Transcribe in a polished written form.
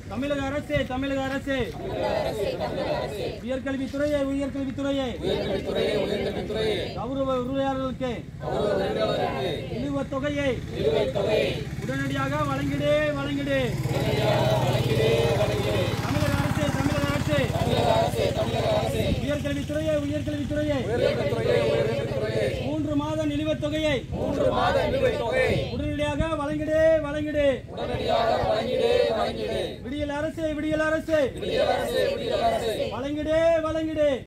தமிழக அரசே உயர்கல்வித்துறையே கௌரவ உறுப்பினர்களுக்கு நிலுவைத் தொகையை உடனடியாக வழங்கிடு. தமிழக அரசே உயர்கல்வித்துறையே 3 மாத நிலுவைத் தொகையை உடனடியாக வழங்கிடு. விடியல் அரசே வழங்கிடு.